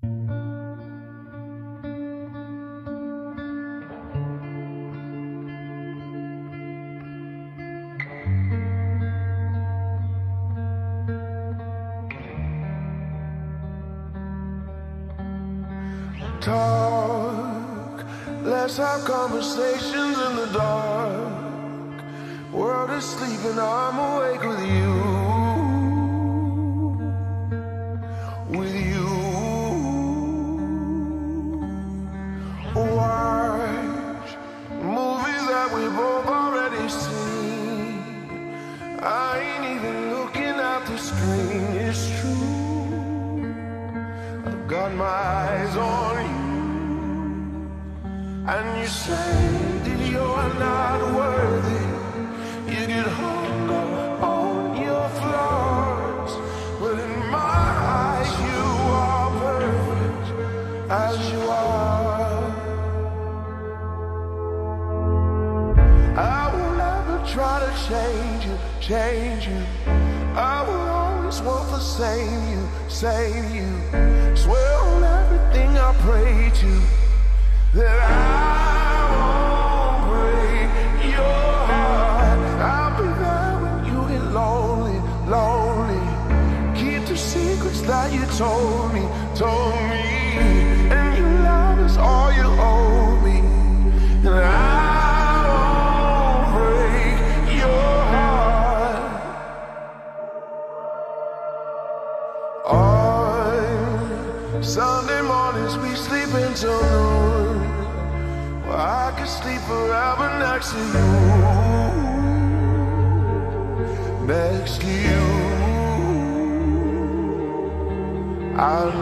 Talk, let's have conversations in the dark. World is sleeping, I'm awake with you. With you. Watch movies that we both already seen. I ain't even looking at the screen, it's true. I've got my eyes on you. And you say that you're not worthy. You get hung up on your flaws, but in my eyes you are perfect as you are. I will never try to change you. I will always want the same you. Swear on everything I pray to that I won't break your heart. I'll be there when you get lonely. Keep the secrets that you told me. And your love is all you owe me. And I won't break your heart. On Sunday mornings we sleep until noon. I could sleep forever next to you. Next to you. And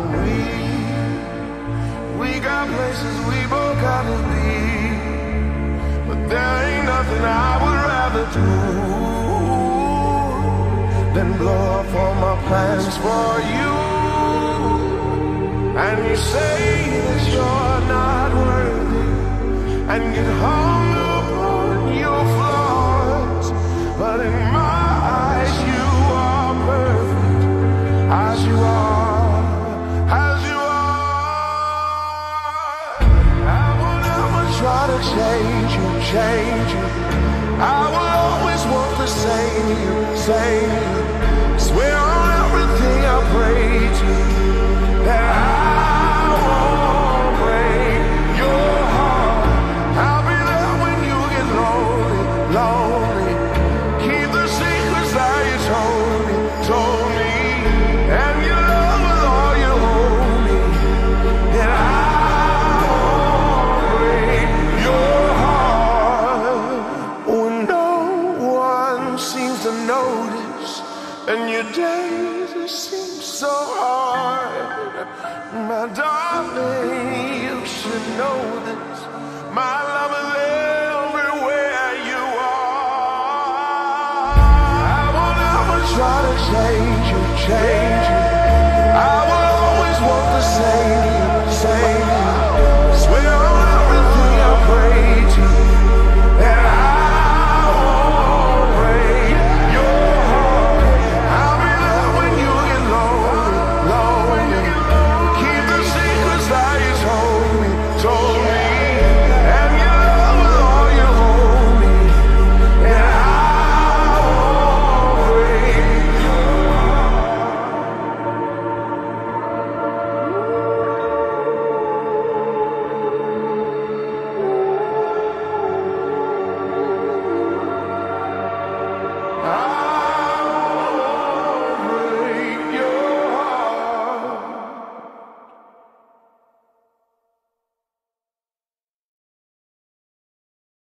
we got places we both gotta be, but there ain't nothing I would rather do than blow up all my plans for you. And you say that you're not worthy, and get hung up on your flaws, but in my eyes you are perfect as you are, as you are. I will never try to change you. I will always want the same you. Swear on everything I pray to that I won't break your heart. I'll be there when you get lonely. Keep the secrets that you told me. And your love is all you hold me. And I won't break your heart. When no one seems to notice, and your days seem so hard, my darling, you should know this. My love is everywhere you are. I will never try to change you. I will always want the same.